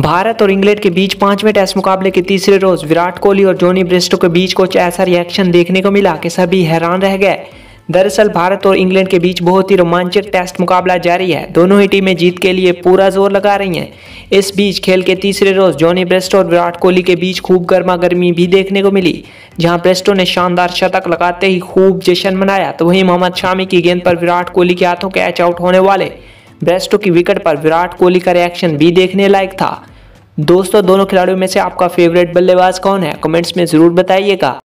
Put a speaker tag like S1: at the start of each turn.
S1: भारत और इंग्लैंड के बीच 5वें टेस्ट मुकाबले के तीसरे रोज विराट कोहली और जॉनी ब्रेस्टो के बीच कुछ ऐसा रिएक्शन देखने को मिला कि सभी हैरान रह गए। दरअसल भारत और इंग्लैंड के बीच बहुत ही रोमांचक टेस्ट मुकाबला जारी है। दोनों ही टीमें जीत के लिए पूरा जोर लगा रही हैं। इस बीच खेल के तीसरे रोज जॉनी ब्रेस्टो और विराट कोहली के बीच खूब गर्मा गर्मी भी देखने को मिली, जहां ब्रेस्टो ने शानदार शतक लगाते ही खूब जश्न मनाया, तो वहीं मोहम्मद शामी की गेंद पर विराट कोहली के हाथों कैच आउट होने वाले ब्रेस्टो की विकेट पर विराट कोहली का रिएक्शन भी देखने लायक था। दोस्तों, दोनों खिलाड़ियों में से आपका फेवरेट बल्लेबाज कौन है? कमेंट्स में जरूर बताइएगा।